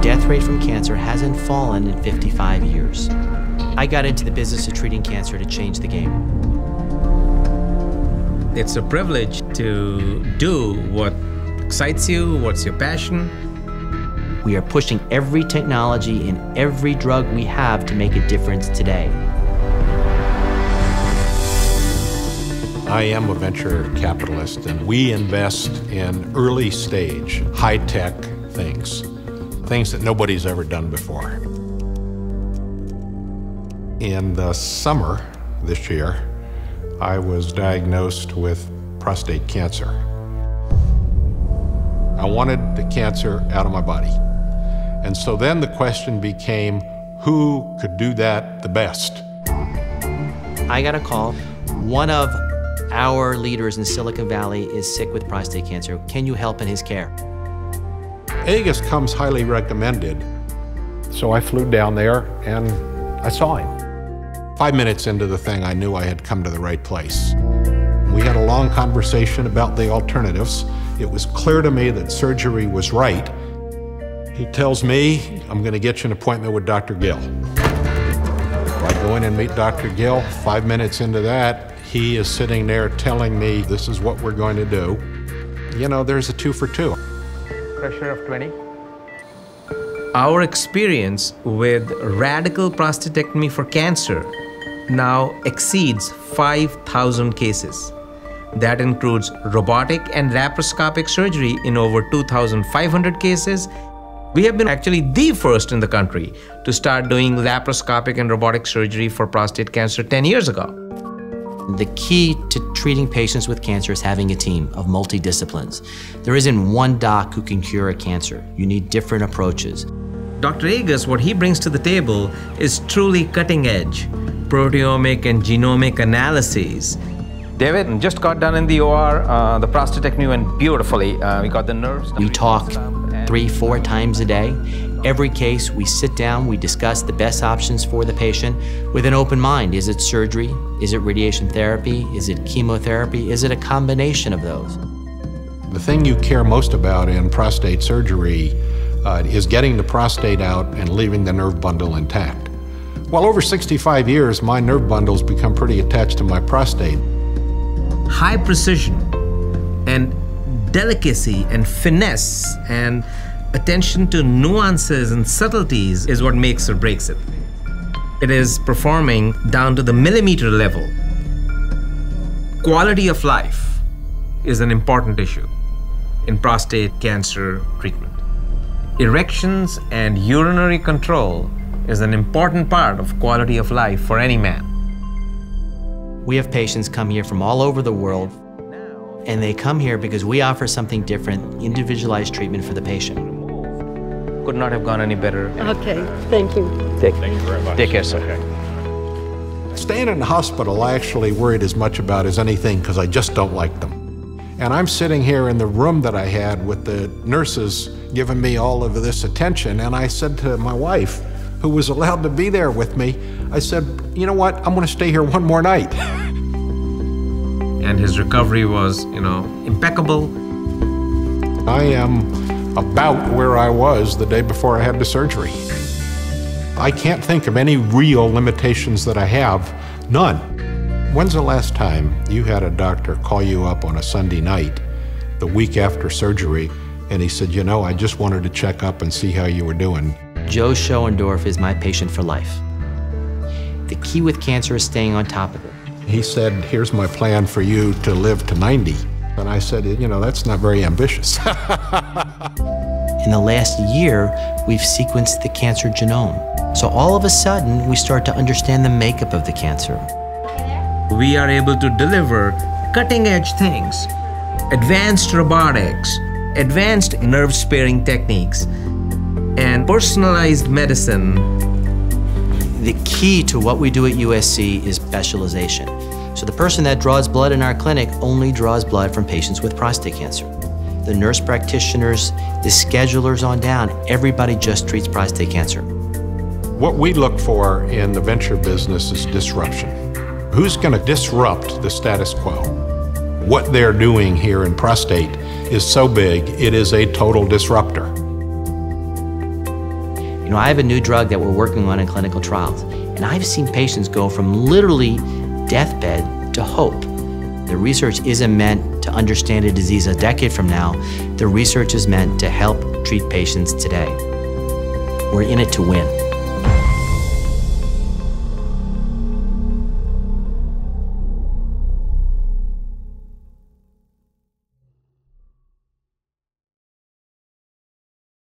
death rate from cancer hasn't fallen in 55 years. I got into the business of treating cancer to change the game. It's a privilege to do what excites you, what's your passion. We are pushing every technology and every drug we have to make a difference today. I am a venture capitalist, and we invest in early stage, high-tech things that nobody's ever done before. In the summer this year, I was diagnosed with prostate cancer. I wanted the cancer out of my body. And so then the question became, who could do that the best? I got a call. One of our leaders in Silicon Valley is sick with prostate cancer. Can you help in his care? Agus comes highly recommended. So I flew down there and I saw him. 5 minutes into the thing, I knew I had come to the right place. We had a long conversation about the alternatives. It was clear to me that surgery was right. He tells me, I'm going to get you an appointment with Dr. Gill. I go in and meet Dr. Gill. 5 minutes into that, he is sitting there telling me, this is what we're going to do. You know, there's a 2 for 2. Pressure of 20. Our experience with radical prostatectomy for cancer now exceeds 5,000 cases. That includes robotic and laparoscopic surgery in over 2,500 cases. We have been actually the first in the country to start doing laparoscopic and robotic surgery for prostate cancer 10 years ago. The key to treating patients with cancer is having a team of multidisciplines. There isn't one doc who can cure a cancer. You need different approaches. Dr. Agus, what he brings to the table is truly cutting edge proteomic and genomic analyses. David just got done in the OR. The prostatectomy went beautifully. We got the nerves. We talk 3-4 times a day. Every case, we sit down, we discuss the best options for the patient with an open mind. Is it surgery? Is it radiation therapy? Is it chemotherapy? Is it a combination of those? The thing you care most about in prostate surgery is getting the prostate out and leaving the nerve bundle intact. Well, over 65 years, my nerve bundle's become pretty attached to my prostate. High precision and delicacy and finesse and attention to nuances and subtleties is what makes or breaks it. It is performing down to the millimeter level. Quality of life is an important issue in prostate cancer treatment. Erections and urinary control is an important part of quality of life for any man. We have patients come here from all over the world, and they come here because we offer something different, individualized treatment for the patient. Could not have gone any better. Okay, thank you. Thank you very much. Take care, sir. Okay. Staying in the hospital, I actually worried as much about as anything because I just don't like them. And I'm sitting here in the room that I had with the nurses giving me all of this attention, and I said to my wife, who was allowed to be there with me, I said, you know what, I'm going to stay here one more night. And his recovery was, impeccable. I am about where I was the day before I had the surgery. I can't think of any real limitations that I have, none. When's the last time you had a doctor call you up on a Sunday night, the week after surgery, and he said, I just wanted to check up and see how you were doing? Joe Schoendorf is my patient for life. The key with cancer is staying on top of it. He said, here's my plan for you to live to 90. And I said, that's not very ambitious. In the last year, we've sequenced the cancer genome. So all of a sudden, we start to understand the makeup of the cancer. We are able to deliver cutting-edge things, advanced robotics, advanced nerve-sparing techniques, and personalized medicine. The key to what we do at USC is specialization. So the person that draws blood in our clinic only draws blood from patients with prostate cancer. The nurse practitioners, the schedulers on down, everybody just treats prostate cancer. What we look for in the venture business is disruption. Who's going to disrupt the status quo? What they're doing here in prostate is so big, it is a total disruptor. You know, I have a new drug that we're working on in clinical trials, and I've seen patients go from literally deathbed to hope. The research isn't meant to understand a disease a decade from now. The research is meant to help treat patients today. We're in it to win.